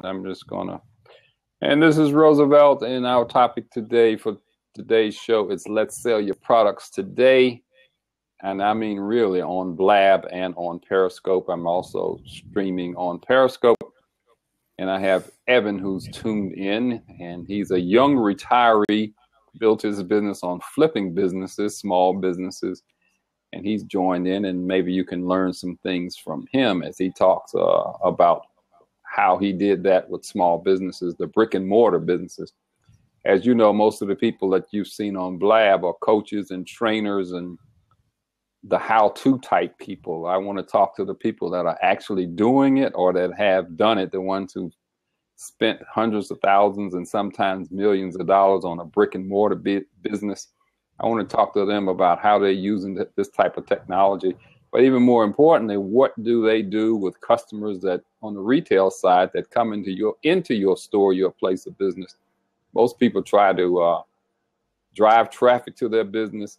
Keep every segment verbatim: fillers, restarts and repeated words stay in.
I'm just gonna. And this is Roosevelt, and our topic today for today's show is let's sell your products today. And I mean really on Blab and on Periscope. I'm also streaming on Periscope. And I have Evan who's tuned in, and he's a young retiree, built his business on flipping businesses, small businesses. And he's joined in, and maybe you can learn some things from him as he talks uh, about how he did that with small businesses, the brick and mortar businesses. As you know, most of the people that you've seen on Blab are coaches and trainers and the how-to type people. I want to talk to the people that are actually doing it or that have done it, the ones who spent hundreds of thousands and sometimes millions of dollars on a brick and mortar bi- business. I want to talk to them about how they're using th- this type of technology. But even more importantly, what do they do with customers that on the retail side that come into your into your store, your place of business? Most people try to uh, drive traffic to their business,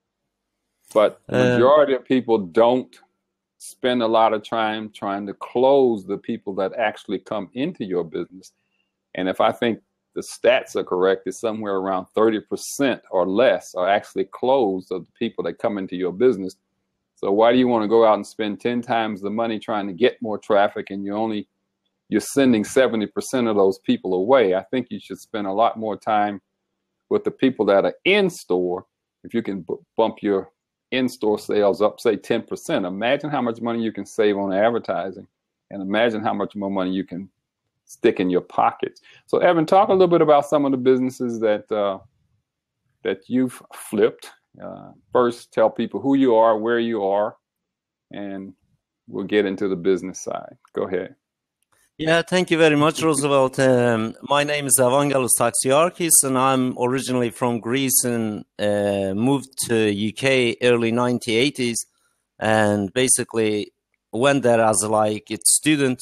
but the majority uh, of people don't spend a lot of time trying to close the people that actually come into your business. And if I think the stats are correct, it's somewhere around thirty percent or less are actually closed of the people that come into your business. So why do you want to go out and spend ten times the money trying to get more traffic and you only you're sending seventy percent of those people away? I think you should spend a lot more time with the people that are in store. If you can b- bump your in-store sales up, say ten percent, imagine how much money you can save on advertising, and imagine how much more money you can stick in your pockets. So Evan, talk a little bit about some of the businesses that uh, that you've flipped. Uh, first, tell people who you are, where you are, and we'll get into the business side. Go ahead. Yeah, thank you very much, Roosevelt. Um, my name is Evangelos Taxiarchis, and I'm originally from Greece and uh, moved to U K early nineteen eighties, and basically went there as a like a student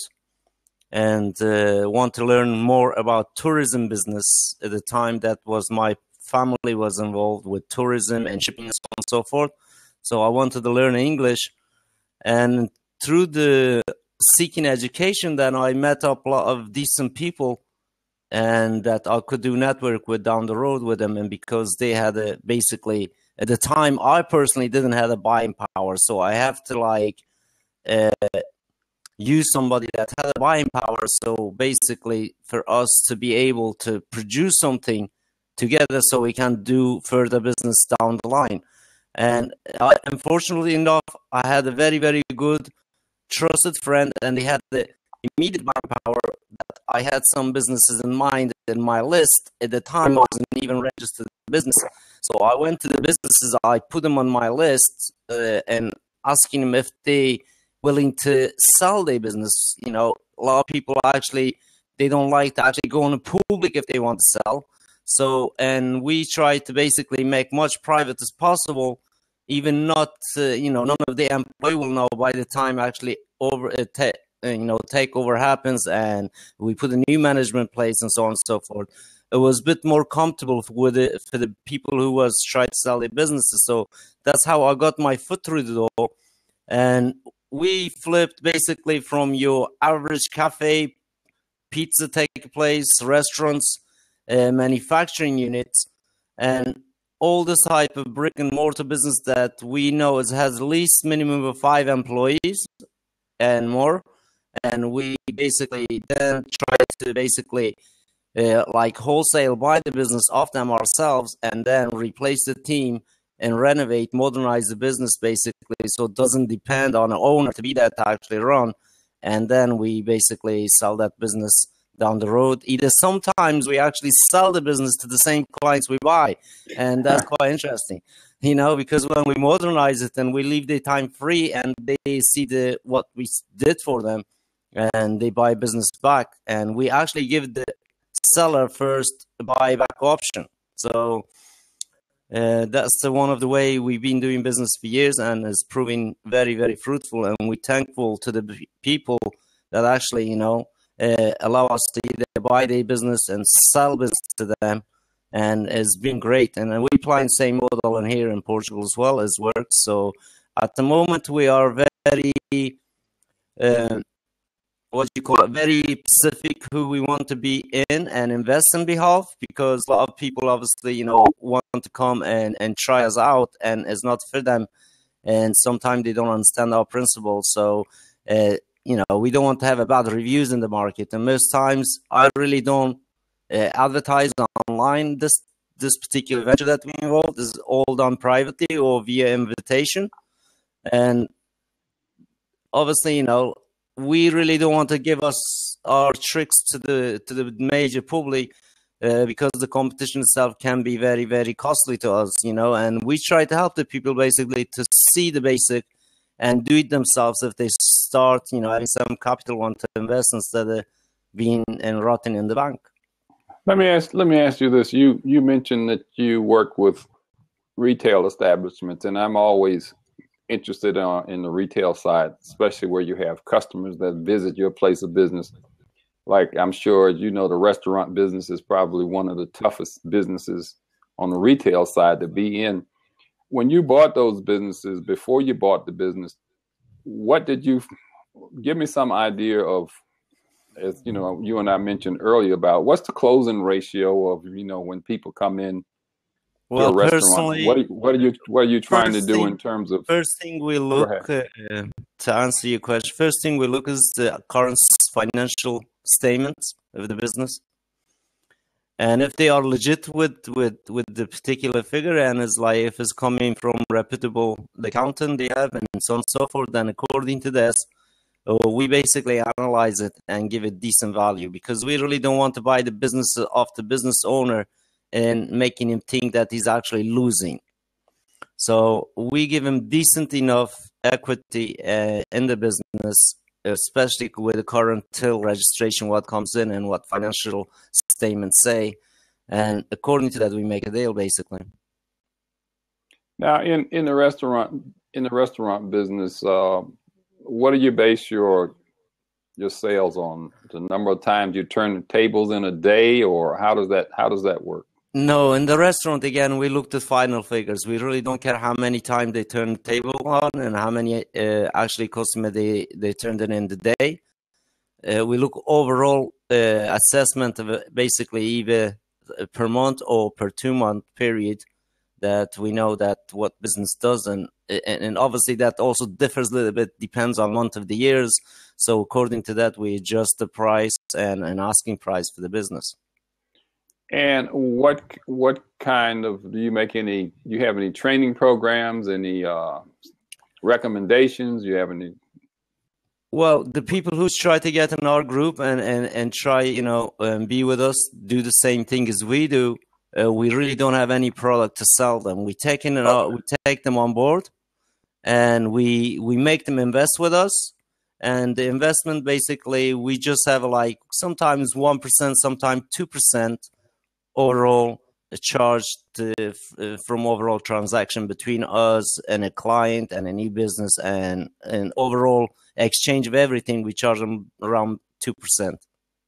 and uh, want to learn more about tourism business. At the time, that was my family was involved with tourism and shipping and so on and so forth. So I wanted to learn English, and through the seeking education, then I met up a lot of decent people and that I could do network with down the road with them. And because they had a basically at the time, I personally didn't have a buying power. So I have to like uh, use somebody that had a buying power. So basically for us to be able to produce something together so we can do further business down the line. And I, unfortunately enough, I had a very, very good trusted friend, and they had the immediate buying power that I had some businesses in mind in my list. At the time, I wasn't even registered business. So I went to the businesses, I put them on my list uh, and asking them if they willing to sell their business. You know, a lot of people actually, they don't like to actually go in the public if they want to sell. So, and we try to basically make much private as possible, even not, uh, you know, none of the employee will know by the time actually over, uh, ta- uh, you know, takeover happens and we put a new management place and so on and so forth. It was a bit more comfortable with it for the people who was trying to sell their businesses. So that's how I got my foot through the door. And we flipped basically from your average cafe, pizza take place, restaurants, uh, manufacturing units, and all this type of brick and mortar business that we know it has at least minimum of five employees and more. And we basically then try to basically uh, like wholesale buy the business off them ourselves and then replace the team and renovate, modernize the business basically so it doesn't depend on an owner to be there to actually run. And then we basically sell that business down the road. Either sometimes we actually sell the business to the same clients we buy, and that's quite interesting, you know, because when we modernize it and we leave the time free and they see the what we did for them and they buy business back, and we actually give the seller first buyback option. So uh, that's the one of the way we've been doing business for years, and it's proving very, very fruitful, and we're thankful to the people that actually, you know, Uh, allow us to either buy their business and sell business to them, and it's been great. And we apply the same model in here in Portugal as well as works. So at the moment we are very uh, what you call it, very specific who we want to be in and invest in behalf, because a lot of people obviously, you know, want to come and, and try us out, and it's not for them. And sometimes they don't understand our principles. So, uh, you know, we don't want to have a bad reviews in the market. And most times I really don't uh, advertise online this, this particular venture that we involved. This is all done privately or via invitation. And obviously, you know, we really don't want to give us our tricks to the to the major public, uh, because the competition itself can be very, very costly to us, you know. And we try to help the people basically to see the basic and do it themselves if they start, you know, having some capital want to invest instead of being and rotting in the bank. Let me ask. Let me ask you this. You you mentioned that you work with retail establishments, and I'm always interested uh, in the retail side, especially where you have customers that visit your place of business. Like I'm sure you know, the restaurant business is probably one of the toughest businesses on the retail side to be in. When you bought those businesses, before you bought the business, what did you give me some idea of? As you know, you and I mentioned earlier about what's the closing ratio of, you know, when people come in Well, to a restaurant, personally, what are, what are you what are you trying to do thing, in terms of? First thing we look, uh, to answer your question, first thing we look is the current financial statements of the business, and if they are legit with with with the particular figure, and it's like if it's coming from reputable accountant they have, and so on and so forth, then according to this, uh, we basically analyze it and give it decent value, because we really don't want to buy the business of the business owner and making him think that he's actually losing. So we give him decent enough equity uh, in the business, especially with the current till registration, what comes in and what financial statements say. And according to that, we make a deal, basically. Now, in, in the restaurant in the restaurant business, uh, what do you base your your sales on? The number of times you turn the tables in a day, or how does that how does that work? No, in the restaurant, again, we looked at final figures. We really don't care how many times they turn the table on and how many uh, actually customer they, they turned it in the day. Uh, we look overall uh, assessment of basically either per month or per two month period, that we know that what business does. And, and, and obviously that also differs a little bit, depends on month of the years. So according to that, we adjust the price and an asking price for the business. And what what kind of, do you make any, do you have any training programs, any uh, recommendations? Do you have any? Well, the people who try to get in our group and, and, and try, you know, um, be with us, do the same thing as we do. Uh, we really don't have any product to sell them. We take in and out, we take them on board, and we we make them invest with us. And the investment, basically, we just have like sometimes one percent, sometimes two percent overall charged uh, from overall transaction between us and a client and a new business, and an overall exchange of everything, we charge them around two percent.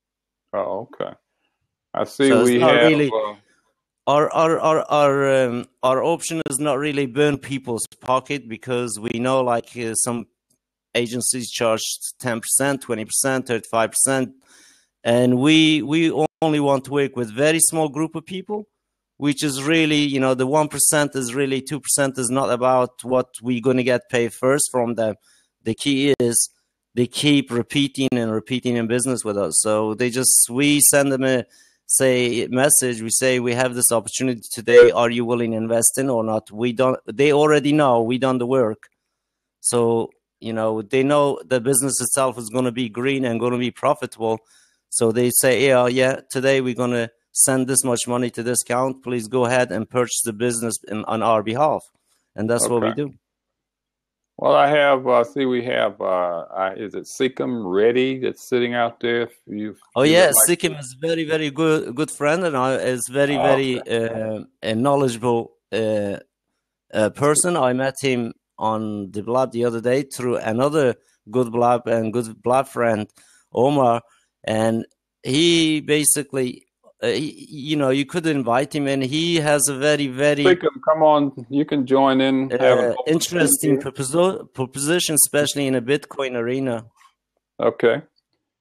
Oh, okay. I see. So we it's not have really, uh, our our our our, um, our option is not really burn people's pocket, because we know like uh, some agencies charge ten percent, twenty percent, thirty-five percent, and we we only want to work with very small group of people, which is really, you know, the one percent is really, two percent is not about what we're going to get paid first from them. The key is they keep repeating and repeating in business with us. So they just, we send them a say message. We say, we have this opportunity today. Are you willing to invest in or not? We don't, they already know we done the work. So, you know, they know the business itself is going to be green and going to be profitable. So they say, yeah, yeah, today we're going to send this much money to this account. Please go ahead and purchase the business in, on our behalf. And that's okay. What we do. Well, I have, uh, see, we have, uh, uh, is it Sikkim Ready that's sitting out there? If you, oh, yeah, like Sikkim is very, very good good friend, and I, is very, oh, very okay. uh, a knowledgeable uh, uh, person. I met him on the blab the other day through another good blab and good blab friend, Omar, and he basically, uh, he, you know, you could invite him, and he has a very, very Sikkim, come on, you can join in. Uh, interesting proposal, proposition, especially in a Bitcoin arena. Okay.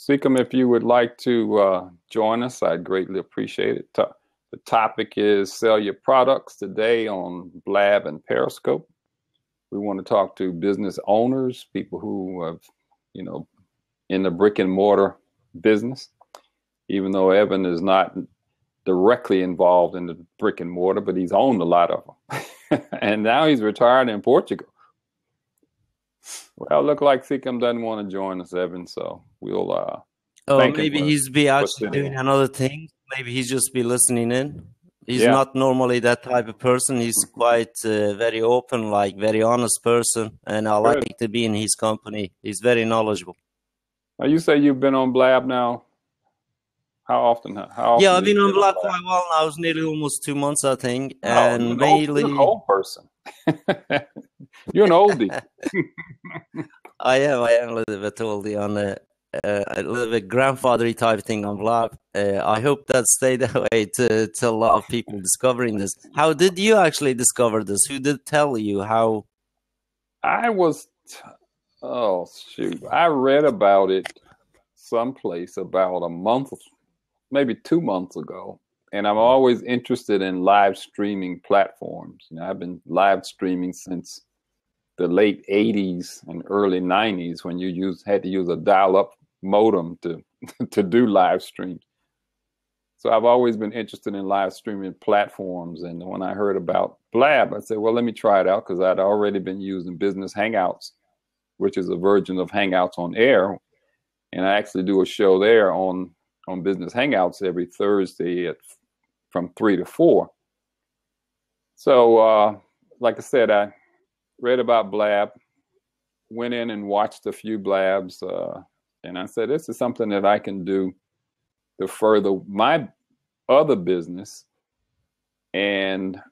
Seacom, if you would like to uh, join us, I'd greatly appreciate it. To- the topic is sell your products today on Blab and Periscope. We want to talk to business owners, people who have, you know, in the brick and mortar business, even though Evan is not directly involved in the brick and mortar, but he's owned a lot of them. And now he's retired in Portugal. Well, look like Seacom doesn't want to join us, Evan, so we'll uh Oh, thank maybe him for, he's be actually sitting doing in. another thing. Maybe he's just be listening in. He's Yeah. not normally that type of person. He's quite uh, very open, like very honest person, and I Good. like to be in his company. He's very knowledgeable. Now, you say you've been on Blab now. How often? How often Yeah, I've do you been on get Blab Blab? quite a while now. It's nearly almost two months, I think, Oh, and you're an old, you're an mainly old person. You're an oldie. I am. I am a little bit oldie on a, uh, a little bit grandfathery type thing on Blab. Uh, I hope that stay that way to, to a lot of people discovering this. How did you actually discover this? Who did tell you? How? I was, oh shoot, I read about it someplace about a month, maybe two months ago. And I'm always interested in live streaming platforms. You know, I've been live streaming since the late eighties and early nineties when you use had to use a dial-up modem to to do live streams. So I've always been interested in live streaming platforms. And when I heard about Blab, I said, well, let me try it out, because I'd already been using Business Hangouts, which is a version of Hangouts on Air. And I actually do a show there on, on Business Hangouts every Thursday at from three to four. So, uh, like I said, I read about Blab, went in and watched a few Blabs, uh, and I said, this is something that I can do to further my other business. And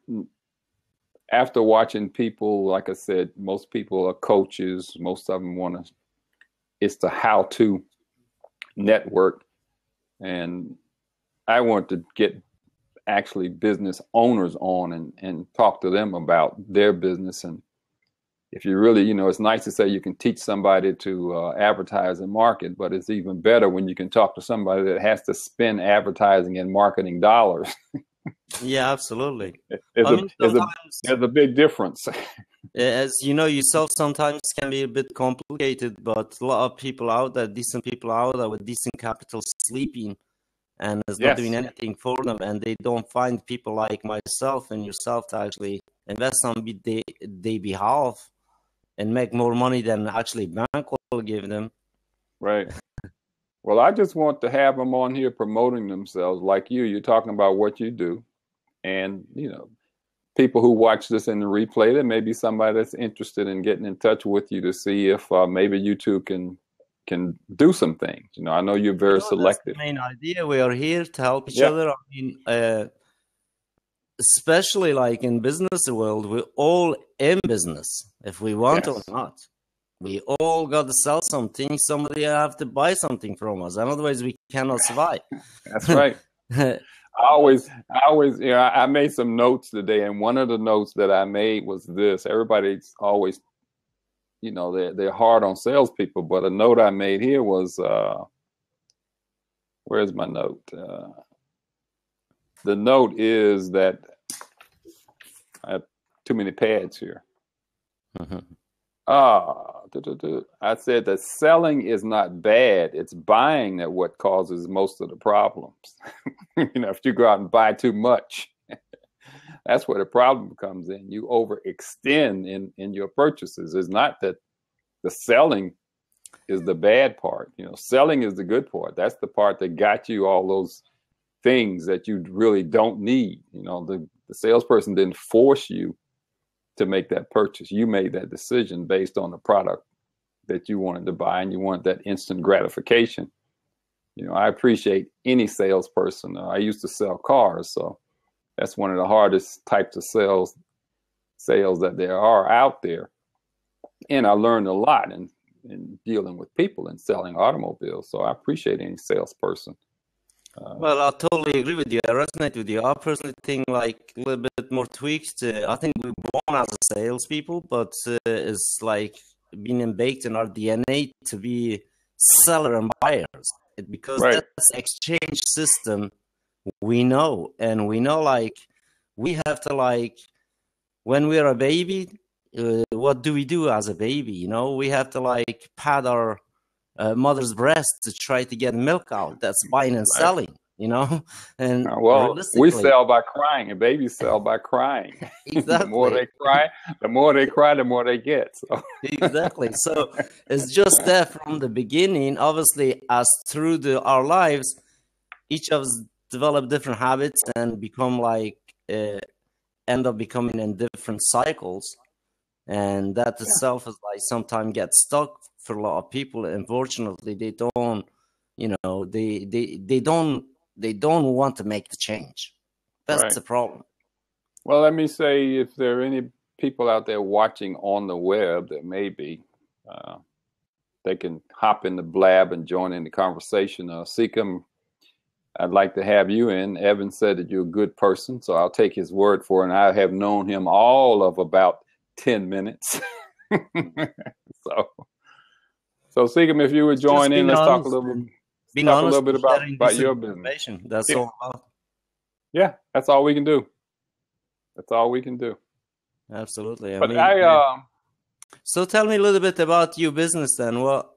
after watching people, like I said, most people are coaches. Most of them want to, it's the how-to network. And I want to get actually business owners on and, and talk to them about their business. And if you really, you know, it's nice to say you can teach somebody to uh, advertise and market, but it's even better when you can talk to somebody that has to spend advertising and marketing dollars. Yeah, absolutely. There's, I a, mean, there's, a, sometimes, there's a big difference. as you know yourself, sometimes can be a bit complicated, but a lot of people out there, decent people out there with decent capital, sleeping and is not Yes. doing anything for them, and they don't find people like myself and yourself to actually invest on their, their behalf and make more money than actually bank will give them. Right. Well, I just want to have them on here promoting themselves like you. You're talking about what you do. And, you know, people who watch this in the replay, there may be somebody that's interested in getting in touch with you to see if uh, maybe you two can can do some things. You know, I know you're very You know, selective. that's the main idea. We are here to help each Yeah. other. I mean, uh, especially like in business world, we're all in business, if we want Yes. or not. We all got to sell something. Somebody have to buy something from us, and otherwise we cannot survive. That's right. I always, I always, you know, I made some notes today, and one of the notes that I made was this: everybody's always, you know, they're they're hard on salespeople. But a note I made here was, uh, where's my note? Uh, the note is that I have too many pads here. Ah, I said that selling is not bad. It's buying that what causes most of the problems. You know, if you go out and buy too much, that's where the problem comes in. You overextend in, in your purchases. It's not that the selling is the bad part. You know, selling is the good part. That's the part that got you all those things that you really don't need. You know, the, the salesperson didn't force you to make that purchase. You made that decision based on the product that you wanted to buy, and you want that instant gratification. You know, I appreciate any salesperson. Uh, I used to sell cars, so that's one of the hardest types of sales sales that there are out there. And I learned a lot in, in dealing with people and selling automobiles. So I appreciate any salesperson. Uh, well, I totally agree with you. I resonate with you. I personally think like a little bit more tweaked. Uh, I think we're born as a salespeople, but uh, it's like being baked in our D N A to be seller and buyers. because Right. that's exchange system we know. And we know, like, we have to, like, when we're a baby, uh, what do we do as a baby? You know, we have to, like, pad our uh, mother's breast to try to get milk out. That's buying and Right. selling, you know. And Uh, well, we realistically, sell by crying, and babies sell by crying. The more exactly, they cry, the more they cry, the more they get. So. exactly. So it's just that from the beginning, obviously, as through the our lives, each of us develop different habits and become like uh, end up becoming in different cycles, and that Yeah. itself is like sometimes get stuck for a lot of people. Unfortunately, they don't, you know, they they they don't they don't want to make the change. That's Right. the problem. Well, let me say, if there are any people out there watching on the web that maybe uh, they can hop in the blab and join in the conversation. Uh, Seekum, I'd like to have you in. Evan said that you're a good person, so I'll take his word for it. And I have known him all of about ten minutes. so, so Seekum, if you would Just join in, being let's talk a honest, little, and being talk a honest little bit and about, sharing about this your business. information. That's Yeah. all about. Yeah, that's all we can do. That's all we can do. Absolutely. I But mean, I, uh, so tell me a little bit about your business then. What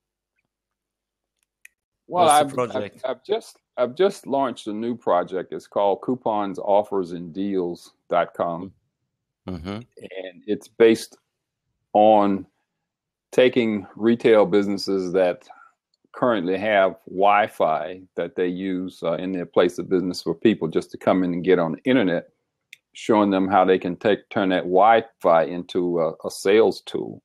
well, what's the I've, I've project? I've just I've just launched a new project. It's called coupons offers and deals dot com, Mm-hmm. and it's based on taking retail businesses that currently have Wi-Fi that they use uh, in their place of business for people just to come in and get on the internet, showing them how they can take turn that Wi-Fi into a, a sales tool.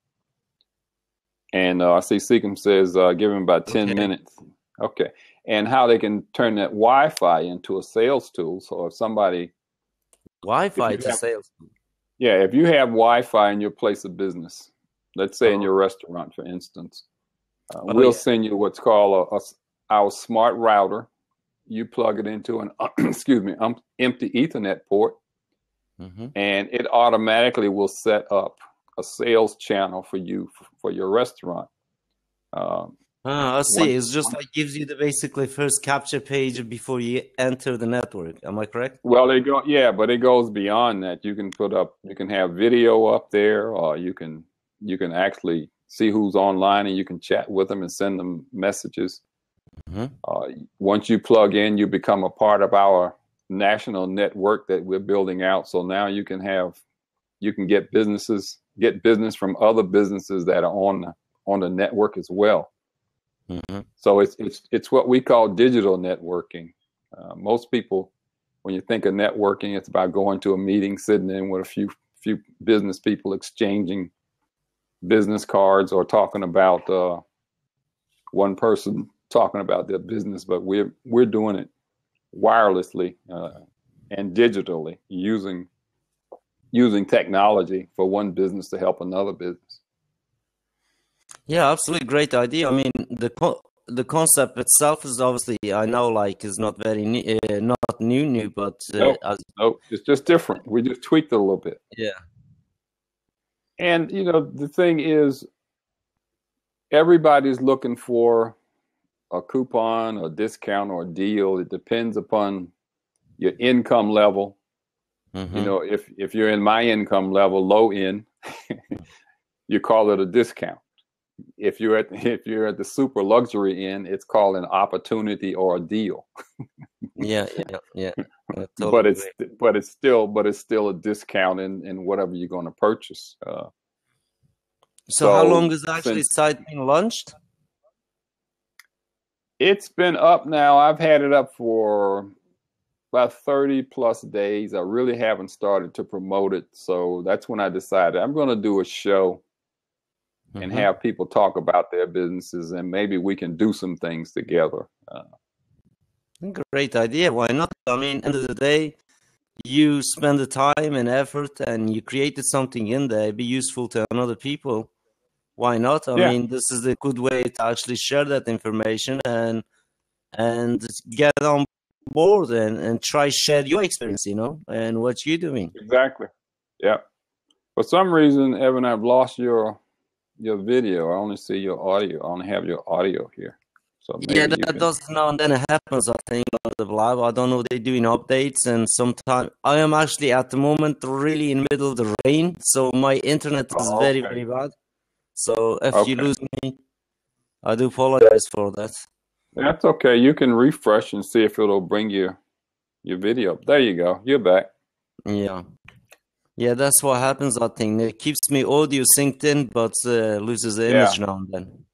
And uh, I see Seekum says uh, give him about ten Okay. minutes. Okay. And how they can turn that Wi-Fi into a sales tool. So if somebody, Wi-Fi if you to have, sales. yeah, if you have Wi-Fi in your place of business, let's say in Oh, your restaurant, for instance, uh, oh we'll yeah. send you what's called a, a, our smart router. You plug it into an, excuse me, um, empty Ethernet port, Mm-hmm. and it automatically will set up a sales channel for you for, for your restaurant. Um, Ah, I one, see. It's just one, like gives you the basically first capture page before you enter the network. Am I correct? well, it go, yeah, but it goes beyond that. You can put up, you can have video up there, or you can, you can actually see who's online, and you can chat with them and send them messages. Mm-hmm. Uh, once you plug in, you become a part of our national network that we're building out. So now you can have, you can get businesses, get business from other businesses that are on the, on the network as well. Mm-hmm. So it's it's it's what we call digital networking. Uh, most people, when you think of networking, it's about going to a meeting, sitting in with a few few business people, exchanging business cards, or talking about uh, one person talking about their business. But we're we're doing it wirelessly uh, and digitally, using using technology for one business to help another business. Yeah, absolutely great idea. I mean, the co the concept itself is obviously, I know, like, is not very new, uh, not new new, but uh, No, as no, it's just different. We just tweaked it a little bit. yeah. And you know, the thing is, everybody's looking for a coupon, a discount, or a deal. It depends upon your income level. Mm-hmm. You know, if if you're in my income level, low end, you call it a discount. If you're at if you're at the super luxury end, it's called an opportunity or a deal. Yeah, yeah, yeah. I totally But it's agree. but it's still but it's still a discount in, in whatever you're going to purchase. Uh, So how long so is actually since site being launched? it's been up now, I've had it up for about thirty plus days. I really haven't started to promote it. So that's when I decided I'm going to do a show and Mm-hmm. have people talk about their businesses, and maybe we can do some things together. Uh, Great idea. Why not? I mean, end of the day, you spend the time and effort and you created something in there, be useful to another people. Why not? I yeah, mean, this is a good way to actually share that information and and get on board and, and try share your experience, you know, and what you're doing. exactly. Yeah. For some reason, Evan, I've lost your your video. I only see your audio. I only have your audio here. So Yeah, maybe you that can. does now and then it happens, I think, on the blab. I don't know, they're doing updates, and sometimes I am actually at the moment really in the middle of the rain, so my internet is Oh, very, okay. very bad. So if you Okay. lose me, I do apologize for that. That's okay. You can refresh and see if it'll bring you your video up. There you go. You're back. Yeah. Yeah, that's what happens, I think. It keeps me audio synced in, but uh, loses the Yeah. image now and then.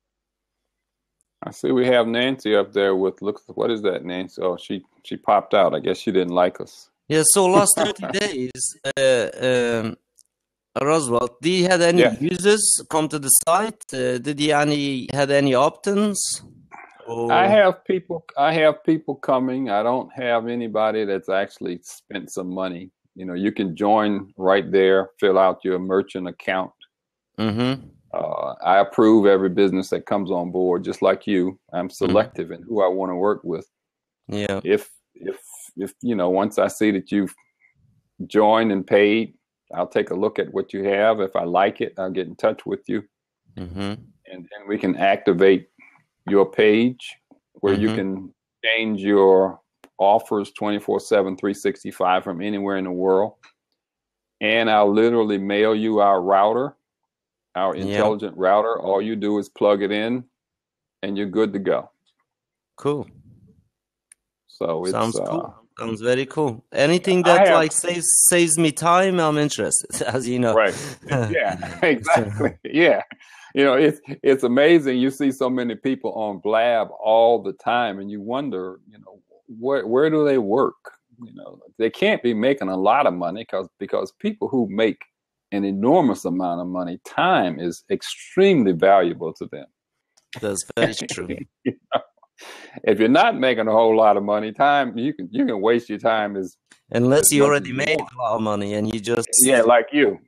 I see we have Nancy up there with, look, what is that, Nancy? Oh, she she popped out. I guess she didn't like us. Yeah, so last thirty days, uh, um, Roswell, did you had any Yeah. users come to the site? Uh, did you any had any opt-ins? I Or have people I have people coming. I don't have anybody that's actually spent some money. You know, you can join right there, fill out your merchant account. mm-hmm, Uh, I approve every business that comes on board, just like you. I'm mm-hmm. selective in who I want to work with. Yeah, If if if you know, once I see that you've joined and paid, I'll take a look at what you have. If I like it, I'll get in touch with you, mm-hmm, and then we can activate your page where you mm-hmm. can change your offers twenty-four seven, three sixty-five from anywhere in the world. And I'll literally mail you our router, our Yeah, intelligent router. All you do is plug it in and you're good to go. cool. So it's, Sounds uh, cool. Sounds very cool. Anything I that have, like saves saves me time, I'm interested, as you know. right. Yeah, exactly. Yeah. You know, it's, it's amazing. You see so many people on Blab all the time and you wonder, you know, where, where do they work? You know, they can't be making a lot of money because, because people who make an enormous amount of money, time is extremely valuable to them. That's very true. You know? If you're not making a whole lot of money, time you can you can waste your time as Unless as you much as already you made want. a lot of money and you Yeah, just like you.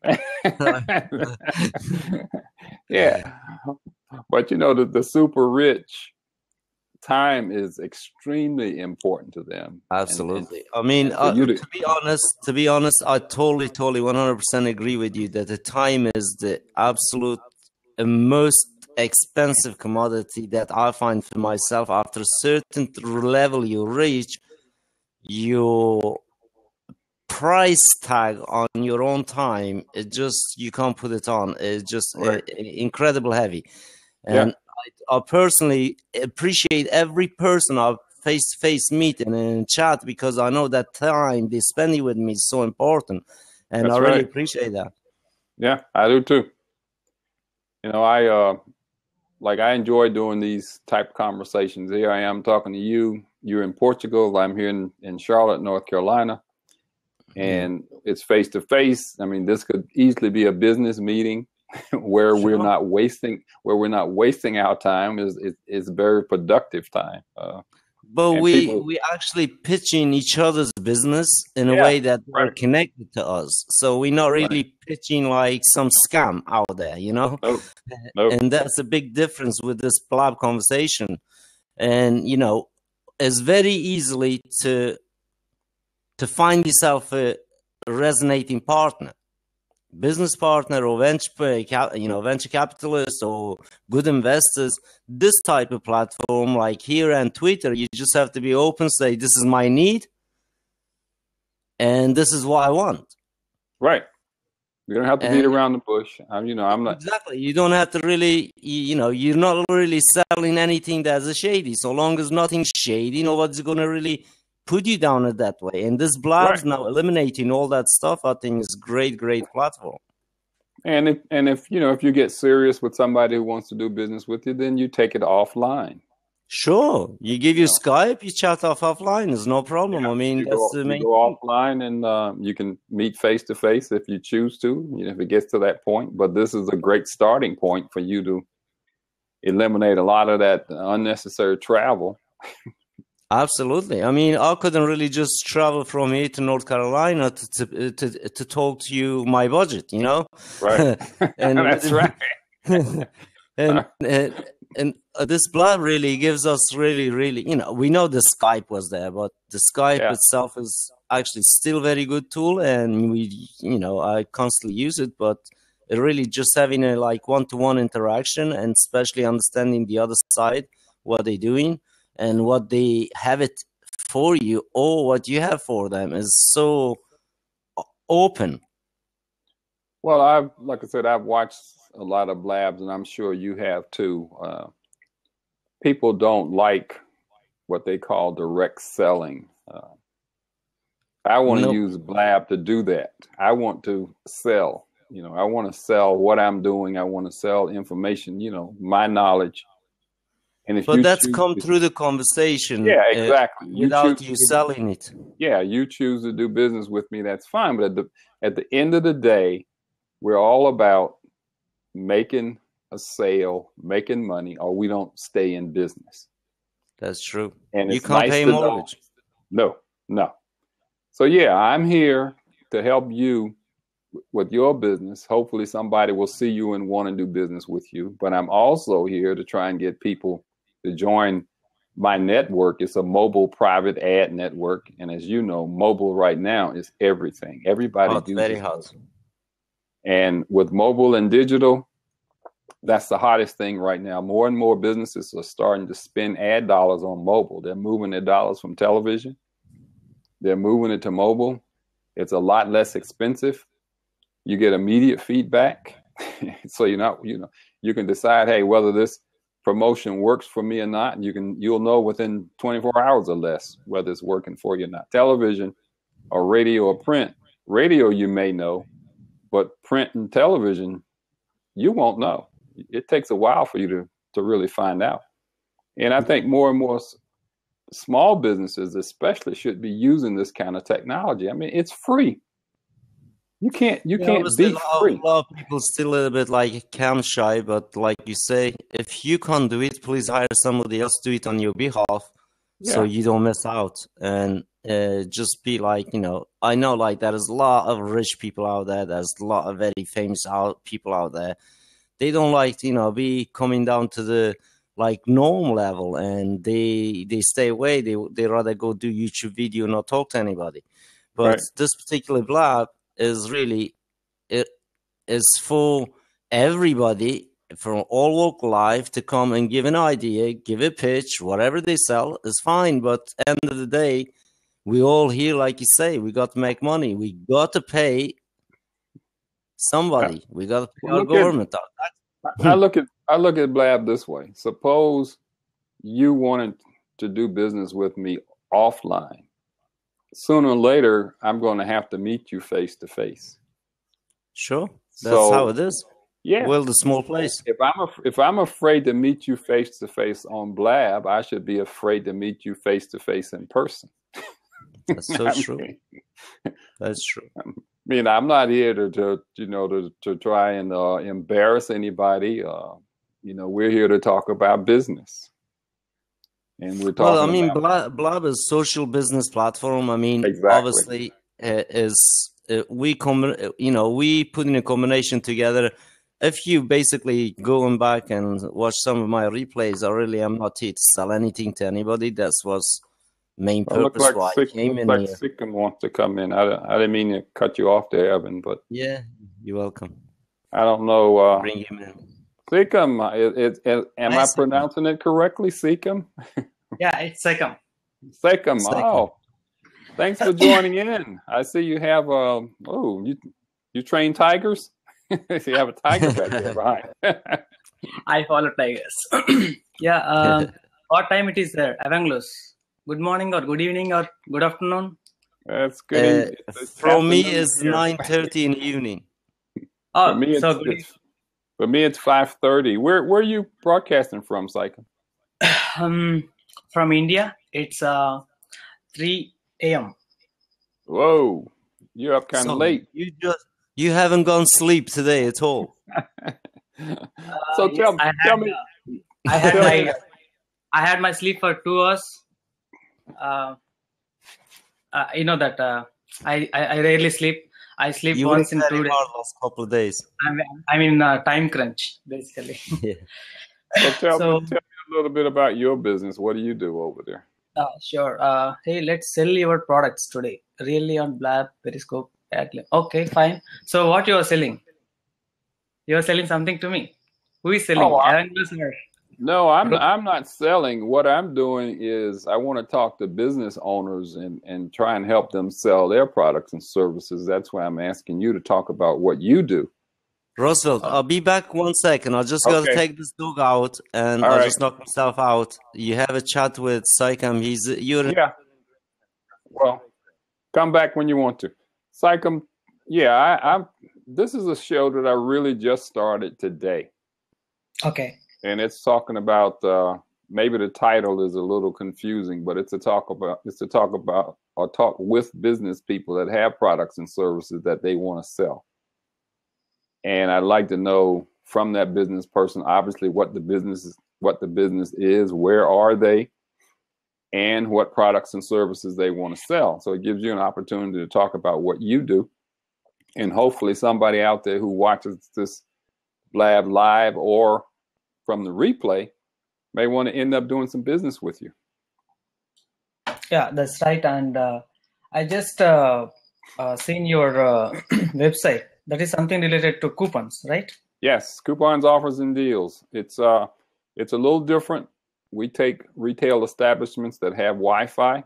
Yeah, but you know the, the super rich, time is extremely important to them, and and Absolutely. I mean, and for uh, you to to be honest, to be honest, I totally, totally, one hundred percent agree with you that the time is the absolute uh, most expensive commodity that I find for myself. After a certain level you reach, your price tag on your own time, it just, you can't put it on. It's just uh, right. incredible heavy. Yeah, And I, I personally appreciate every person I've face-to-face meet and in chat because I know that time they spending with me is so important, and I that's really right. appreciate that. Yeah, I do too. You know, I uh like I enjoy doing these type conversations. Here I am talking to you. You're in Portugal. I'm here in, in Charlotte, North Carolina. Yeah, And it's face to face. I mean, this could easily be a business meeting where we're sure. not wasting where we're not wasting our time. is is is very productive time. Uh, But and we people, we actually pitching each other's business in a yeah, way that they're right, connected to us. So we're not right. really pitching like some scam out there, you know? Nope, nope, And that's a big difference with this blab conversation. And you know, it's very easily to to find yourself a resonating partner, business partner, or venture, you know, venture capitalists or good investors. This type of platform, like here and Twitter, you just have to be open, say, this is my need, and this is what I want. right. You don't have to beat And around the bush. I'm, you know, I'm not. exactly, you don't have to really, you know, you're not really selling anything that's a shady. So long as nothing's shady, nobody's going to really put you down in that way. And this Right. blabs now eliminating all that stuff, I think is great, great platform. And if and if you know if you get serious with somebody who wants to do business with you, then you take it offline. Sure, you give You your know, Skype, you chat off offline. There's no problem. yeah, I mean, you that's go the you main go thing. offline and uh, you can meet face to face if you choose to. You know, if it gets to that point. But this is a great starting point for you to eliminate a lot of that unnecessary travel. Absolutely. I mean, I couldn't really just travel from here to North Carolina to to to, to talk to you my budget, you know, Right. and That's right. and and, and uh, this blab really gives us really, really, you know, we know the Skype was there, but the Skype Yeah. itself is actually still a very good tool, and we, you know, I constantly use it, but it really just having a like one-to-one interaction and especially understanding the other side what they're doing, and what they have it for you or what you have for them is so open. Well, I've, like I said, I've watched a lot of blabs, and I'm sure you have too. Uh, people don't like what they call direct selling. Uh, I want to No. use Blab to do that. I want to sell. You know, I want to sell what I'm doing. I want to sell information, you know, my knowledge. And if But you that's choose come to, through the conversation. yeah, exactly. Uh, You without choose you to, selling it. yeah, you choose to do business with me, that's fine. But at the at the end of the day, we're all about making a sale, making money, or we don't stay in business. That's true. And You it's can't nice pay to mortgage. know. No, no. So yeah, I'm here to help you with your business. Hopefully somebody will see you and want to do business with you. But I'm also here to try and get people to join my network. It's a mobile private ad network. And as you know, mobile right now is everything. Everybody Hot, uses very hot. mobile. And with mobile and digital, that's the hottest thing right now. More and more businesses are starting to spend ad dollars on mobile. They're moving their dollars from television. They're moving it to mobile. It's a lot less expensive. You get immediate feedback. So you're not, you know, you can decide, hey, whether this promotion works for me or not. And you can, you'll know within twenty-four hours or less whether it's working for you or not. Television or radio or print. Radio, you may know, but print and television, you won't know. It takes a while for you to, to really find out. And I think more and more s- small businesses especially should be using this kind of technology. I mean, it's free. You can't you Yeah, can't obviously, a beat lot, free. a lot of people still a little bit like cam shy, but like you say, if you can't do it, please hire somebody else to do it on your behalf, so Yeah. you don't miss out. And uh, just be like, you know, I know like there's a lot of rich people out there. There's a lot of very famous out people out there. They don't like, you know, be coming down to the like norm level, and they they stay away. They they rather go do YouTube video, not talk to anybody. But Right. this particular blab is really, it is for everybody from all walk of life to come and give an idea, give a pitch, whatever they sell is fine. But end of the day, we all here, like you say, we got to make money. We got to pay somebody. Yeah. We got to pay Well, our look at government. I look at I look at Blab this way. Suppose you wanted to do business with me offline. Sooner or later, I'm going to have to meet you face to face. Sure, that's So how it is. yeah, Well, the small place. if I'm af- if I'm afraid to meet you face to face on Blab, I should be afraid to meet you face to face in person. That's so I true. mean, That's true. I mean, I'm not here to, to you know to to try and uh, embarrass anybody. Uh, you know, we're here to talk about business, and we're Well, I talking mean, about Blab, Blab is social business platform. I mean, exactly. obviously, uh, is uh, we com- you know we put in a combination together. If you basically going back and watch some of my replays, I really am not here to sell anything to anybody. That's what's main Well, look purpose like why I Sick, came looks in like here. Sikkim wants to come in. I, I didn't mean to cut you off there, Evan, but Yeah, you're welcome. I don't know. Uh, Bring him in. Sikkim, it, it, it, am I Nice. pronouncing it correctly? Sikkim? Yeah, it's Sekam. Sikkim. Sikkim. Oh, thanks for joining in. I see you have uh, oh you you train tigers. You have a tiger back there behind. I follow tigers. Yeah. Um, what time it is there? Avanglos. Good morning or good evening or good afternoon. That's good. Uh, It's- it's from me, afternoon it's here. nine thirty in the evening. Oh, For me, so it's, good. it's for me it's five thirty. Where where are you broadcasting from, Sikkim? Um, from India, it's uh three a m Whoa, you're up kind of So late. you just you haven't gone sleep today at all. So yes, tell I had, tell me. uh, I had tell me- my I had my sleep for two hours. Uh, uh, you know that uh, I, I I rarely sleep. I sleep You once worked in very two days. hard last couple of days. I'm I'm in uh, time crunch basically. Yeah. So tell So- me tell me a little bit about your business. What do you do over there? Uh, sure. Uh, hey, let's sell your products today. Really on Blab, Periscope, Adlib. Okay, fine. So what you are selling? You are selling something to me. Who is selling? Oh, I- Avengers or No, I'm I'm not selling. What I'm doing is I want to talk to business owners and, and try and help them sell their products and services. That's why I'm asking you to talk about what you do. Roosevelt, I'll be back one second. I just got to Okay. take this dog out, and All I right. just knocked myself out. You have a chat with Sycam. He's you're Yeah. Well, come back when you want to. Sycam, yeah, I, I'm. This is a show that I really just started today. Okay. And it's talking about uh, maybe the title is a little confusing, but it's a talk about it's to talk about or talk with business people that have products and services that they want to sell. And I'd like to know from that business person, obviously, what the business is, what the business is, where are they, and what products and services they want to sell. So it gives you an opportunity to talk about what you do, and hopefully somebody out there who watches this Blab live or from the replay may want to end up doing some business with you. Yeah, that's right. And uh, I just uh, uh, seen your uh, website. That is something related to coupons, right? Yes, coupons, offers, and deals. It's uh, it's a little different. We take retail establishments that have Wi-Fi,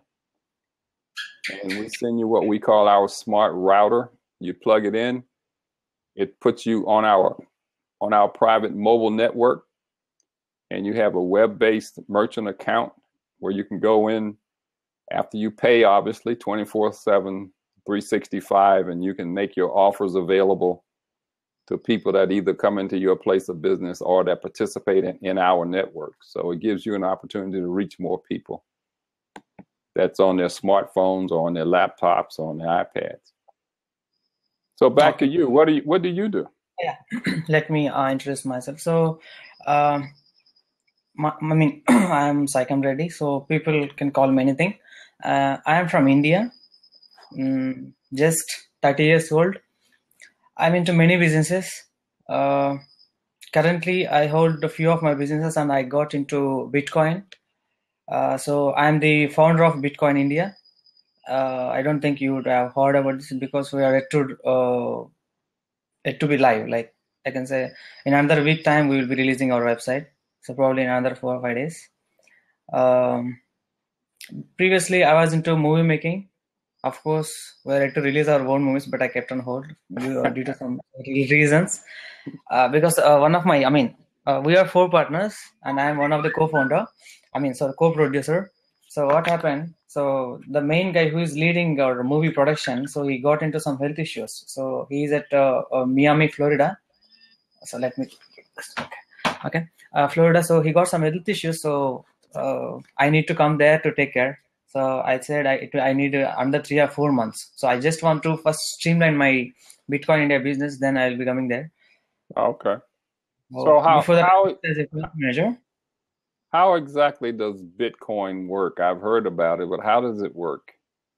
and we send you what we call our smart router. You plug it in. It puts you on our on our private mobile network, and you have a web-based merchant account where you can go in after you pay, obviously, twenty-four seven, three sixty-five, and you can make your offers available to people that either come into your place of business or that participate in, in our network. So it gives you an opportunity to reach more people that's on their smartphones or on their laptops or on their iPads. So back Okay. to you. What do you what do you do? Yeah. Let me uh, introduce myself. So, um, my, I mean, I'm Sycam Reddy, so people can call me anything. Uh, I am from India, mm, just thirty years old. I'm into many businesses. Uh, currently, I hold a few of my businesses, and I got into Bitcoin. Uh, so I'm the founder of Bitcoin India. Uh, I don't think you would have heard about this because we are yet to uh, yet to be live. Like I can say, in another week time, we will be releasing our website. So probably in another four or five days. Um, previously, I was into movie making. Of course, we were yet to release our own movies, but I kept on hold due, due to some reasons. Uh, because uh, one of my, I mean, uh, we are four partners, and I am one of the co-founder. I mean, so co-producer. So what happened? So the main guy who is leading our movie production, so he got into some health issues. So he is at uh, uh, Miami, Florida. So let me, okay, okay, uh, Florida. So he got some health issues. So uh, I need to come there to take care. So I said I I need uh, under three or four months. So I just want to first streamline my Bitcoin India business. Then I'll be coming there. Okay. So, So how before that, how as a manager. how exactly does Bitcoin work? I've heard about it, but how does it work?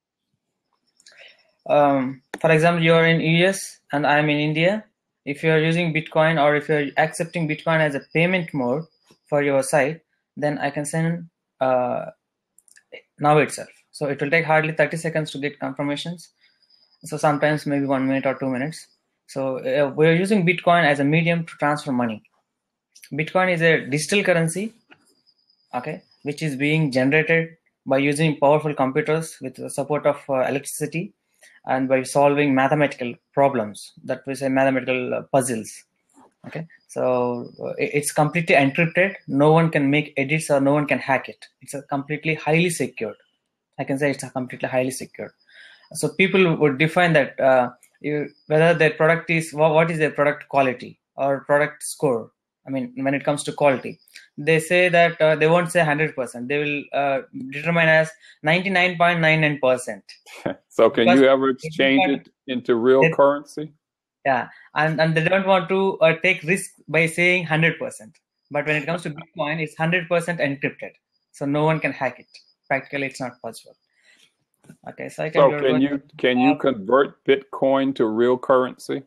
Um, for example, you are in U S and I'm in India. If you are using Bitcoin or if you are accepting Bitcoin as a payment mode for your site, then I can send uh, now itself. So it will take hardly thirty seconds to get confirmations. So sometimes maybe one minute or two minutes. So uh, we are using Bitcoin as a medium to transfer money. Bitcoin is a digital currency, okay, which is being generated by using powerful computers with the support of uh, electricity and by solving mathematical problems, that we say mathematical uh, puzzles. Okay, so uh, it's completely encrypted. No one can make edits or no one can hack it. It's a completely highly secured. I can say it's a completely highly secured. So people would define that uh, you, whether their product is what is their product quality or product score. I mean, when it comes to quality, they say that uh, they won't say one hundred percent. They will uh, determine as ninety-nine point nine nine percent. So can Because you ever exchange it into real they, currency? Yeah, and, and they don't want to uh, take risk by saying one hundred percent. But when it comes to Bitcoin, it's one hundred percent encrypted. So no one can hack it. Practically, it's not possible. Okay, so I can, So can you can you convert Bitcoin to real currency?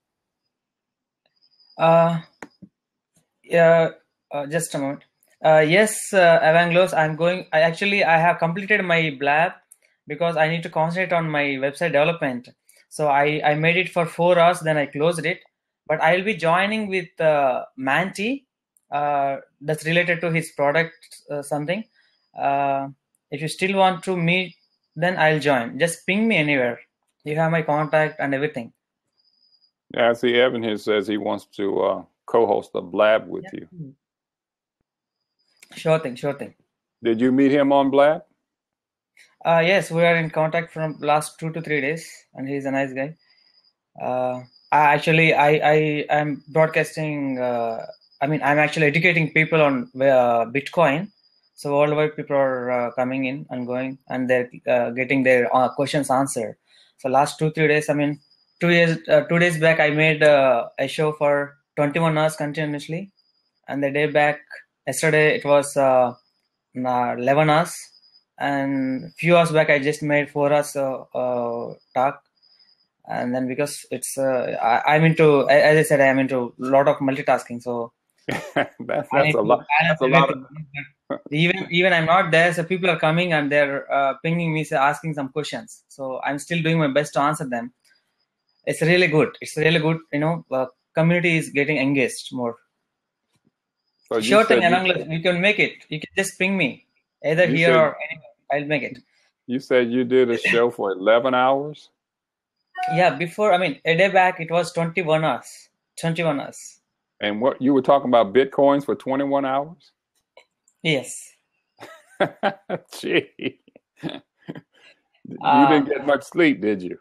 Uh, yeah, uh, just a moment. Uh, yes, uh, Avanglos, I'm going. I actually I have completed my blab because I need to concentrate on my website development. So I I made it for four hours, then I closed it. But I'll be joining with uh, Manti uh, that's related to his product, uh, something. Uh, if you still want to meet, then I'll join. Just ping me anywhere. You have my contact and everything. Yeah, I see Evan here says he wants to uh, co-host a Blab with Yeah. you. Sure thing, sure thing. Did you meet him on Blab? Uh, yes, we are in contact from last two to three days, and he's a nice guy. Uh, I actually, I, I am broadcasting. Uh, I mean, I'm actually educating people on uh, Bitcoin. So worldwide, people are uh, coming in and going, and they're uh, getting their uh, questions answered. So last two three days, I mean, two years, uh, two days back, I made uh, a show for twenty-one hours continuously, and the day back, yesterday, it was uh, eleven hours, and few hours back, I just made four hours uh, uh, talk. And then because it's uh, I, I'm into, as I said, I'm into a lot of multitasking, so that's that's I need a to lot. balance That's a lot. Of... everything. even even I'm not there, so people are coming and they're uh, pinging me, say, asking some questions. So I'm still doing my best to answer them. It's really good. It's really good. You know, uh, community is getting engaged more. So Sure thing, you, Anang, you can make it. You can just ping me, either you here said, or anywhere. I'll make it. You said you did a show for eleven hours? Yeah, before, I mean, a day back, it was twenty-one hours. twenty-one hours. And what you were talking about Bitcoins for twenty-one hours? Yes. Gee. You Uh, didn't get much sleep, did you?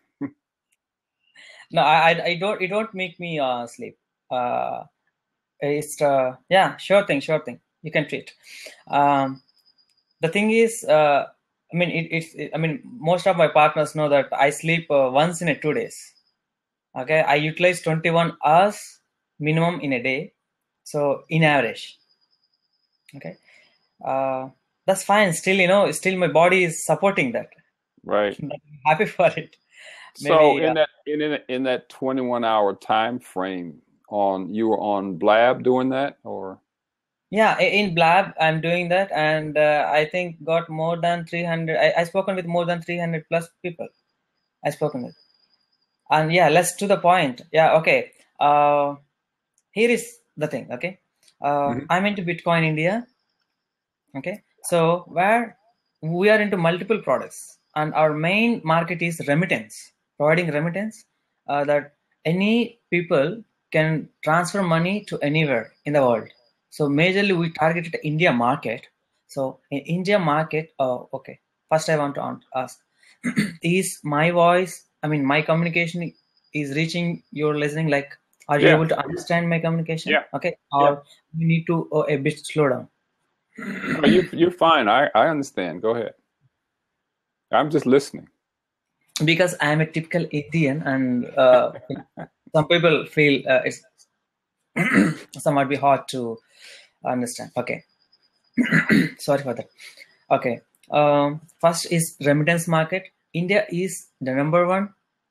no, I, I, I don't, it don't make me uh, sleep. Uh, it's, uh, yeah, sure thing, sure thing. You can treat. Um, the thing is, uh, I mean, it, it's, it, I mean, most of my partners know that I sleep uh, once in a two days. Okay. I utilize twenty-one hours minimum in a day. So in average. Okay. Uh, that's fine. Still, you know, still my body is supporting that. Right. I'm happy for it. So Maybe, in uh, that in in that twenty-one hour time frame, on you were on Blab doing that, or? yeah, in Blab, I'm doing that, and uh, I think got more than three hundred. I, I spoken with more than three hundred plus people. I spoken with, and yeah, let's to the point. Yeah, okay. Uh, here is the thing. Okay, uh, Mm-hmm. I'm into Bitcoin India. Okay, so where we are into multiple products, and our main market is remittance, providing remittance uh, that any people can transfer money to anywhere in the world. So majorly we targeted the India market. So in India market, oh, okay. First, I want to ask: is my voice? I mean, my communication is reaching your listening. Like, are you Yeah. able to understand my communication? Yeah. Okay, Yeah. or you need to oh, a bit slow down. No, you you're fine. I I understand. Go ahead. I'm just listening. Because I'm a typical Indian, and uh, some people feel uh, it's somewhat be hard to understand. Okay, sorry for that. Okay, um, first is remittance market. India is the number one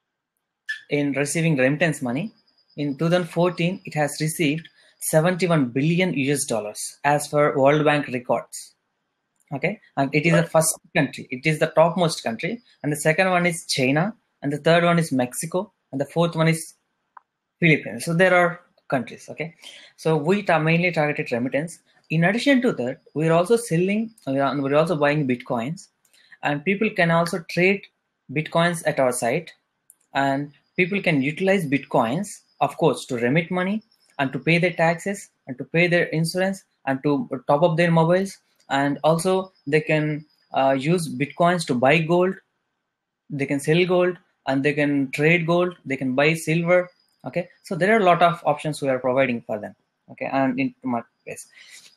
in receiving remittance money. In two thousand fourteen, it has received seventy-one billion U S dollars as per World Bank records. Okay, and it is Right. the first country. It is the topmost country, and the second one is China, and the third one is Mexico, and the fourth one is Philippines. So there are countries. Okay, so we ta- mainly targeted remittance. In addition to that, we are also selling. We are, we're also buying bitcoins, and people can also trade bitcoins at our site, and people can utilize bitcoins, of course, to remit money and to pay their taxes and to pay their insurance and to top up their mobiles, and also they can uh, use bitcoins to buy gold, they can sell gold, and they can trade gold, they can buy silver. Okay, so there are a lot of options we are providing for them. Okay, and in marketplace.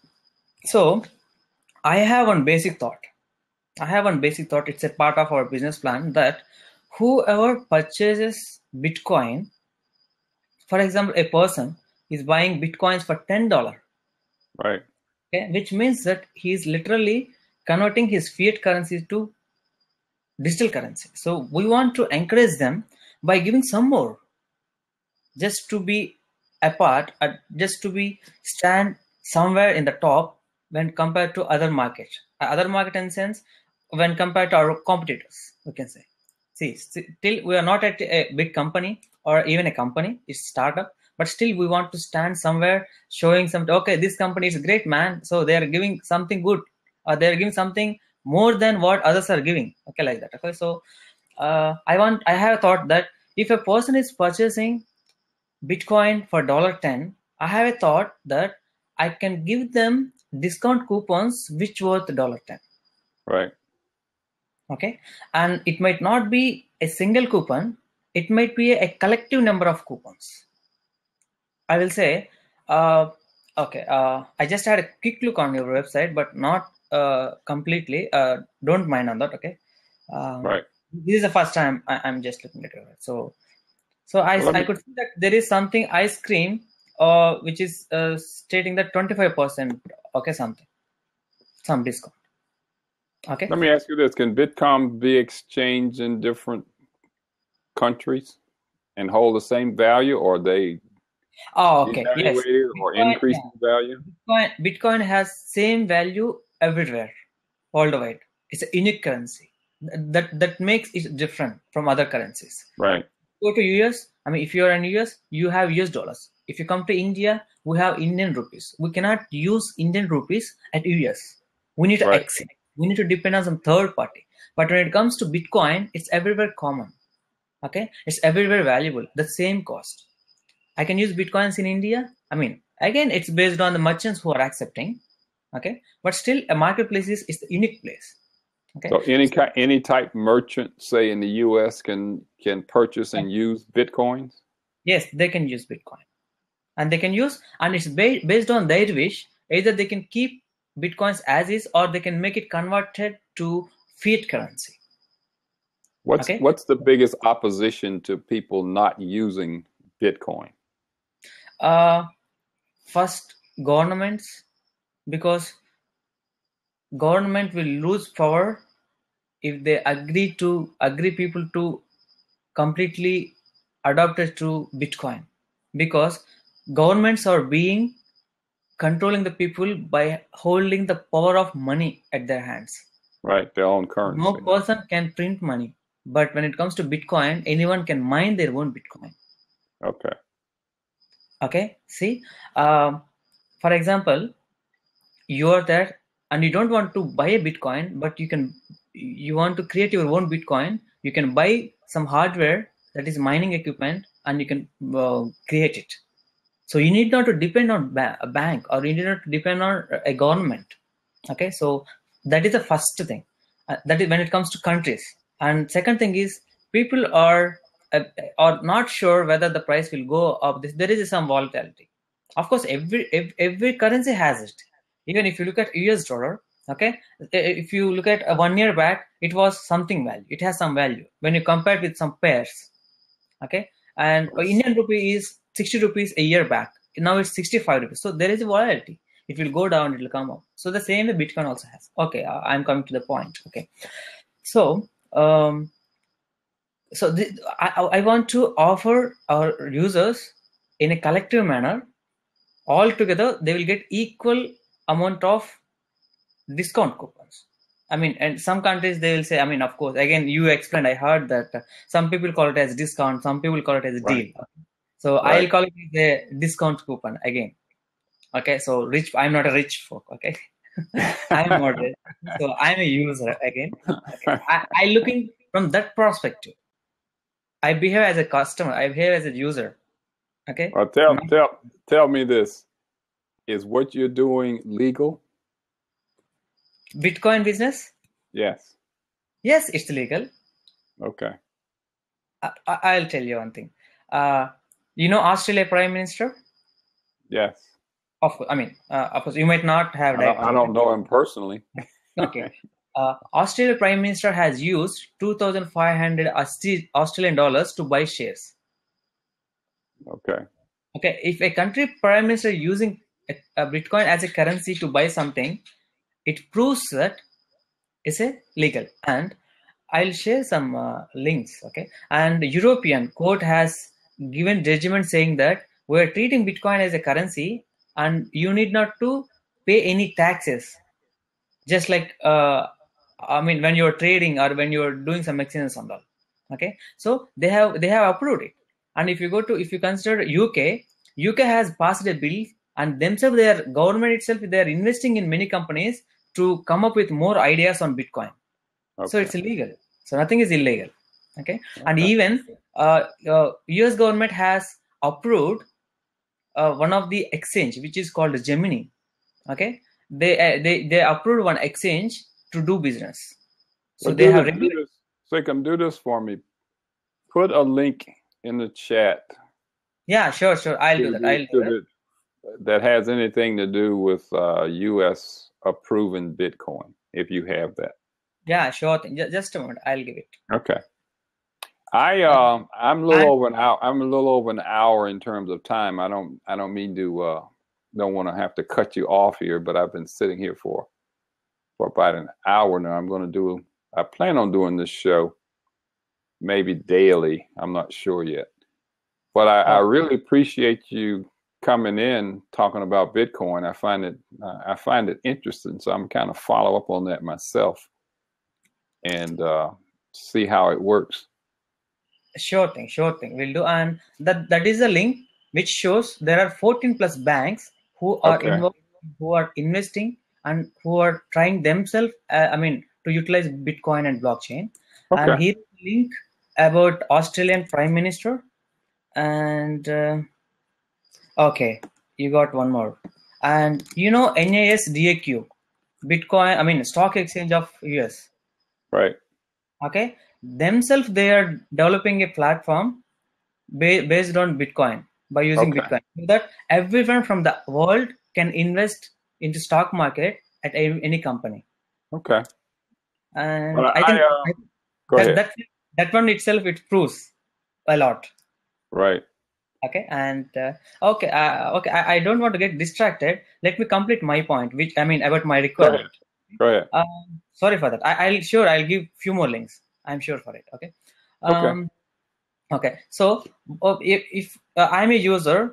So I have one basic thought. I have one basic thought. It's a part of our business plan that whoever purchases Bitcoin, for example, a person is buying Bitcoins for ten dollars. Right. Okay, which means that he is literally converting his fiat currency to digital currency. So we want to encourage them by giving some more, just to be apart, uh, just to be stand somewhere in the top when compared to other market. Uh, other market in sense, when compared to our competitors, we can say. See, still we are not at a big company or even a company, it's startup, but still we want to stand somewhere showing some, okay, this company is great, man, so they are giving something good, or they are giving something more than what others are giving, okay, like that. Okay, so uh, i want i have thought that if a person is purchasing Bitcoin for one dollar ten, I have a thought that I can give them discount coupons which worth one dollar ten. Right. Okay, and it might not be a single coupon, it might be a collective number of coupons. I will say, uh, okay, uh, I just had a quick look on your website, but not uh, completely. Uh, don't mind on that, okay? Um, right. This is the first time I, I'm just looking at it. So, so I, Well, I me, could see that there is something ice cream, uh, which is uh, stating that twenty-five percent, okay, something, some discount. Okay. let me ask you this: can Bitcoin be exchanged in different countries and hold the same value, or are they Oh, okay. Yes. evaluated or Bitcoin, increase yeah. in value? Bitcoin, Bitcoin has same value everywhere, worldwide. It's a unique currency. That that makes it different from other currencies. Right. Go to U S. I mean, if you are in U S, you have U S dollars. If you come to India, we have Indian rupees. We cannot use Indian rupees at U S. We need to Right. exit. We need to depend on some third party. But when it comes to Bitcoin, it's everywhere common. Okay, it's everywhere valuable. The same cost. I can use Bitcoins in India. I mean, again, it's based on the merchants who are accepting. Okay, but still, a marketplace is, is the unique place. Okay. So any kind, any type merchant, say in the U S, can can purchase and use Bitcoins. Yes, they can use Bitcoin, and they can use, and it's ba- based on their wish. Either they can keep Bitcoins as is, or they can make it converted to fiat currency. What's Okay. what's the biggest opposition to people not using Bitcoin? Uh, first, governments, because government will lose power if they agree to agree people to completely adopt it to Bitcoin, because governments are being controlling the people by holding the power of money at their hands. Right, their own currency. No person can print money, but when it comes to Bitcoin, anyone can mine their own Bitcoin. Okay. Okay, see, um, for example, you are there and you don't want to buy a Bitcoin, but you can, you want to create your own Bitcoin. You can buy some hardware, that is mining equipment, and you can uh, create it. So you need not to depend on ba- a bank, or you need not to depend on a government. Okay, so that is the first thing. Uh, that is when it comes to countries. And second thing is, people are uh, are not sure whether the price will go up. There is some volatility. Of course, every every, every currency has it. Even if you look at U S dollar, okay, if you look at one year back, it was something value. It has some value when you compare it with some pairs. Okay, and Indian rupee is sixty rupees a year back. Now it's sixty-five rupees. So there is a volatility. It will go down, it will come up. So the same way Bitcoin also has. Okay, I'm coming to the point. Okay, so um, so th- I, I want to offer our users in a collective manner. All together, they will get equal amount of discount coupons. I mean, and some countries they will say, I mean, of course, again, you explained, I heard that uh, some people call it as discount, some people call it as a Right. deal. So Right. I'll call it as a discount coupon again. Okay, so rich, I'm not a rich folk, okay? I'm moderate, so I'm a user again. Okay. I, I looking from that perspective. I behave as a customer, I behave as a user. Okay. Well, tell tell tell me this: is what you're doing legal? Bitcoin business? Yes. Yes, it's legal. Okay. I, I'll tell you one thing. Uh, you know Australia Prime Minister? Yes. Of course, I mean, uh, of course, you might not have. I don't, I don't know him personally. Okay. Uh, Australia Prime Minister has used two thousand five hundred Australian dollars to buy shares. Okay. Okay. If a country Prime Minister using a, a Bitcoin as a currency to buy something, it proves that it's a legal. And I'll share some uh, links. Okay. And the European court has given judgment saying that we're treating Bitcoin as a currency, and you need not to pay any taxes. Just like, uh, I mean, when you're trading or when you're doing some exchanges and all. Okay, so they have they have approved it. And if you go to, if you consider U K, U K has passed a bill, and themselves, their government itself, they are investing in many companies to come up with more ideas on Bitcoin. Okay. So it's illegal. So nothing is illegal. Okay. Okay. And even uh, uh, U S government has approved uh, one of the exchange, which is called Gemini. Okay. They uh, they they approved one exchange to do business. So well, they do have this, do regulated. this. Sikkim, do this for me. Put a link in the chat. Yeah, sure, sure. I'll to do that. the- I'll do to that. the- that has anything to do with uh, U S approving Bitcoin, if you have that. Yeah, sure thing. Ju- Just a moment. I'll give it. Okay. I uh, I'm a little And- over an hour. I'm a little over an hour in terms of time. I don't I don't mean to uh, don't want to have to cut you off here, but I've been sitting here for for about an hour now. I'm going to do. I plan on doing this show maybe daily. I'm not sure yet, but I, I really appreciate you coming in talking about Bitcoin. I find it uh, I find it interesting, so I'm kind of follow up on that myself and uh, see how it works. Sure thing, sure thing. We'll do. And that that is a link which shows there are fourteen plus banks who are Okay. involved, who are investing, and who are trying themselves. Uh, I mean, to utilize Bitcoin and blockchain. Okay. And here is a link about Australian Prime Minister. And uh, okay, you got one more. And you know N A S D A Q, Bitcoin. I mean, Stock Exchange of U S. Right. Okay, themselves they are developing a platform ba- based on Bitcoin by using Okay. Bitcoin, so that everyone from the world can invest into stock market at a, any company. Okay. And Well, I think I, uh, go that, ahead. that that one itself it proves a lot. Right. Okay, and uh, okay, uh, okay, I, I don't want to get distracted. Let me complete my point, which I mean about my Go requirement. ahead. Go ahead. Um, sorry for that. I, I'll sure I'll give few more links. I'm sure for it. Okay. Um, okay. So uh, if, if uh, I'm a user,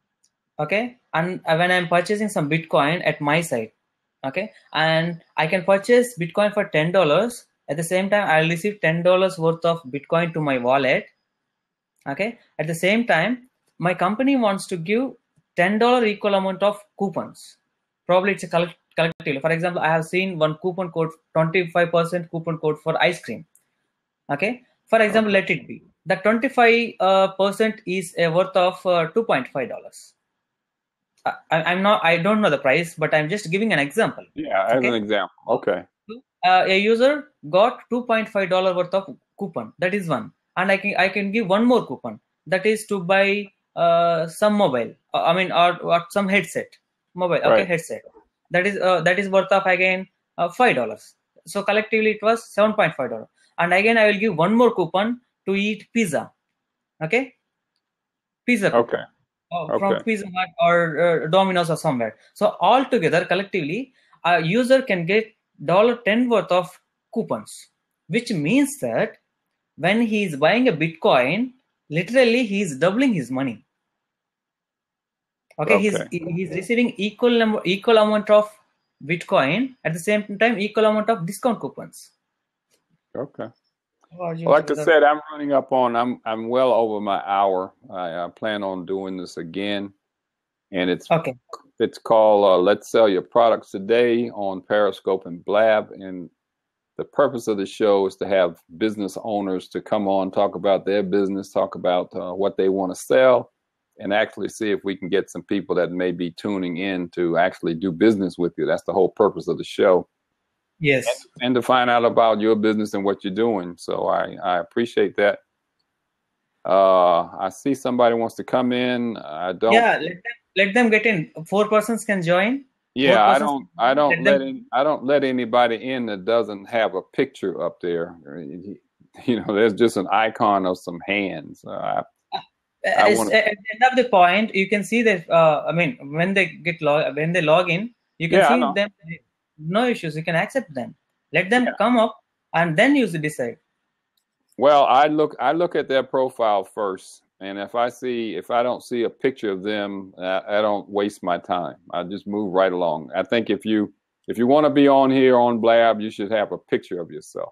okay, and uh, when I'm purchasing some Bitcoin at my site, okay, and I can purchase Bitcoin for ten dollars. At the same time, I'll receive ten dollars worth of Bitcoin to my wallet. Okay. At the same time, my company wants to give ten dollar equal amount of coupons. Probably it's a collect- collective. For example, I have seen one coupon code, twenty-five percent coupon code for ice cream. Okay. For example, let it be the twenty-five percent is a worth of uh, two point five dollars. I, I'm not, I don't know the price, but I'm just giving an example. Yeah, as okay? an example. Okay. Uh, a user got two point five dollars worth of coupon. That is one. And I can I can give one more coupon. That is to buy uh, some mobile. Uh, I mean, or, or some headset. Mobile. Okay, Right. headset. That is uh, that is worth of again uh, five dollars. So collectively it was seven point five dollars. And again I will give one more coupon to eat pizza. Okay. Pizza. Coupon. Okay. Oh, Okay. from Pizza Hut or uh, Domino's or somewhere. So all together, collectively, a user can get one dollar ten worth of coupons, which means that when he is buying a Bitcoin, literally he is doubling his money. Okay, he's Okay. he's receiving equal number, equal amount of Bitcoin at the same time, equal amount of discount coupons. Okay. Well, Like I said, I'm running up on. I'm I'm well over my hour. I, I plan on doing this again, and it's okay. It's called uh, "Let's Sell Your Products Today" on Periscope and Blab. And the purpose of the show is to have business owners to come on, talk about their business, talk about uh, what they want to sell, and actually see if we can get some people that may be tuning in to actually do business with you. That's the whole purpose of the show. Yes. And, and to find out about your business and what you're doing. So I, I appreciate that. Uh, I see somebody wants to come in. I don't. Yeah, let them, let them get in. Four persons can join. Yeah, I don't. I don't let let. them, in, I don't let anybody in that doesn't have a picture up there. You know, there's just an icon of some hands. Uh, I, I wanna, at the end of the point, you can see that. Uh, I mean, when they get log, when they log in, you can yeah, see them. No issues. You can accept them. Let them yeah. come up, and then you decide. Well, I look. I look at their profile first, and if I see, if I don't see a picture of them, I, I don't waste my time. I just move right along. I think if you if you want to be on here on Blab, you should have a picture of yourself.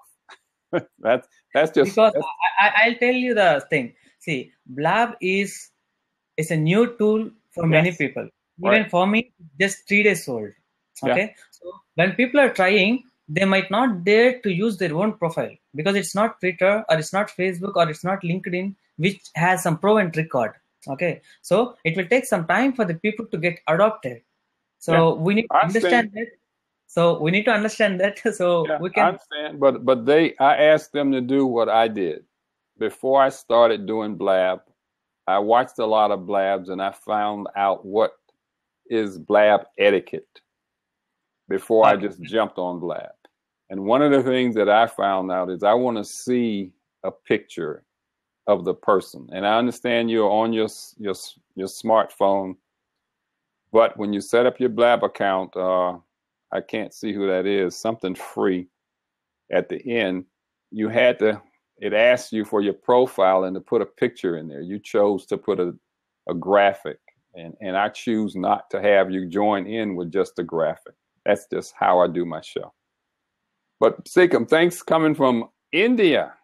that's that's just because that's, I, I'll tell you the thing. See, Blab is it's a new tool for many Yes. people. Right. Even for me, just three days old. Okay. Yeah. So when people are trying, they might not dare to use their own profile because it's not Twitter or it's not Facebook or it's not LinkedIn, which has some proven record. Okay. So it will take some time for the people to get adopted. So Yeah. we need I to understand understand. that. So we need to understand that. So Yeah, we I can. understand. But but they I asked them to do what I did. Before I started doing Blab, I watched a lot of Blabs and I found out what is Blab etiquette before I Okay. just jumped on Blab. And one of the things that I found out is I want to see a picture of the person. And I understand you're on your your your smartphone, but when you set up your Blab account, uh, I can't see who that is. Something free at the end. You had to. It asked you for your profile and to put a picture in there. You chose to put a a graphic, and and I choose not to have you join in with just a graphic. That's just how I do my show. But Sikkim, thanks coming from India.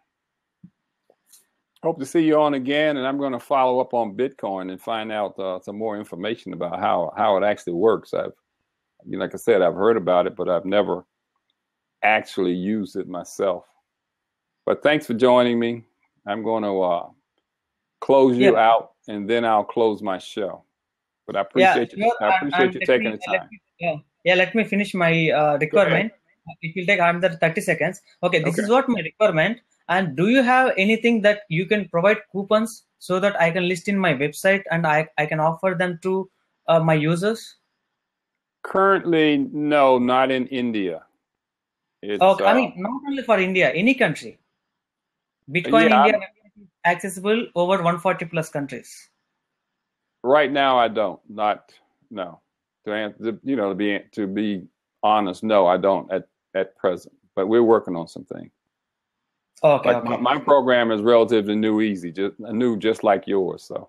Hope to see you on again, and I'm going to follow up on Bitcoin and find out uh, some more information about how how it actually works. I've, you know, like I said, I've heard about it, but I've never actually used it myself. But thanks for joining me. I'm going to uh, close you Yeah. out, and then I'll close my show. But I Yeah. appreciate you. Sure. I And, appreciate and you let taking me, the let time. me, yeah, yeah. Let me finish my uh, Go ahead. requirement. It will take another thirty seconds. Okay. This Okay. is what my requirement. And do you have anything that you can provide coupons so that I can list in my website and I, I can offer them to uh, my users? Currently, no, not in India. It's Okay. I uh, mean, not only for India, any country. Bitcoin yeah. India I'm, is accessible over one hundred forty plus countries. right now, I don't. Not no. To answer, you know, to be to be honest, no, I don't at at present. But we're working on some things. Okay. Like my, Okay. my program is relatively new, easy, just new, just like yours. So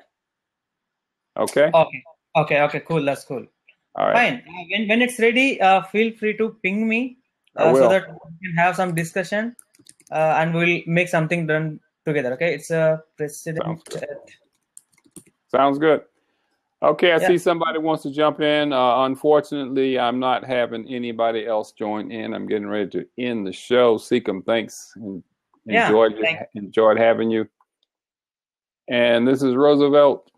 okay, Okay. Okay. Okay. Cool. That's cool. all right, Fine. Uh, When when it's ready, uh, feel free to ping me I uh, so will. that we can have some discussion uh, and we'll make something done together. Okay. It's a Sounds president. good. Uh, Sounds good. Okay, I yeah. see somebody wants to jump in. Uh, unfortunately, I'm not having anybody else join in. I'm getting ready to end the show. Seekum, thanks. Yeah. Enjoyed Thank. enjoyed having you. And this is Roosevelt.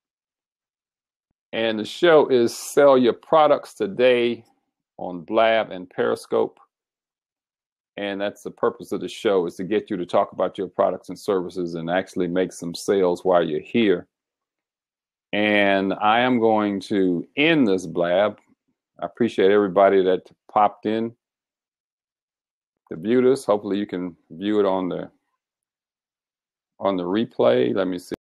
And the show is Sell Your Products Today on Blab and Periscope. And that's the purpose of the show, is to get you to talk about your products and services and actually make some sales while you're here. And I am going to end this blab. I appreciate everybody that popped in to view this. Hopefully you can view it on the on the replay. Let me see.